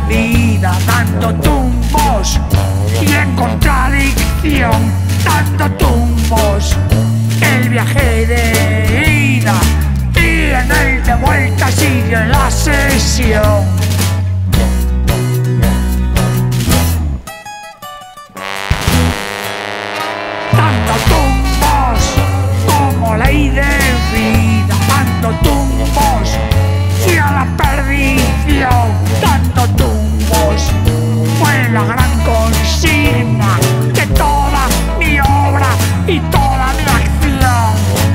vida, dando tumbos y en contradicción, dando tumbos. El viaje de ida y en el de vuelta sigue la sesión. Dando tumbos como ley de vida, dando tumbos y a la perdición, dando tumbos fue la gran consigna de toda mi obra y toda mi acción.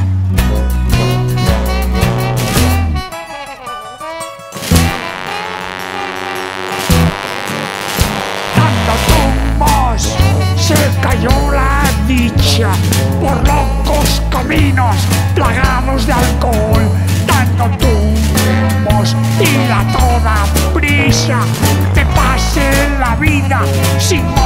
Dando tumbos se cayó la dicha por locos caminos plagados de alcohol, dando tumbos y a toda prisa te pase la vida sin